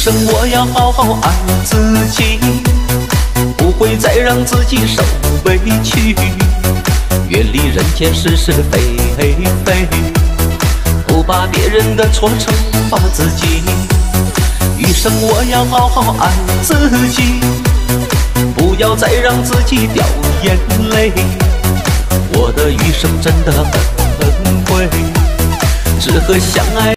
生我要好好爱自己，不会再让自己受委屈。远离人间是是非非，不把别人的错惩罚自己。余生我要好好爱自己，不要再让自己掉眼泪。我的余生真的很贵，只和相爱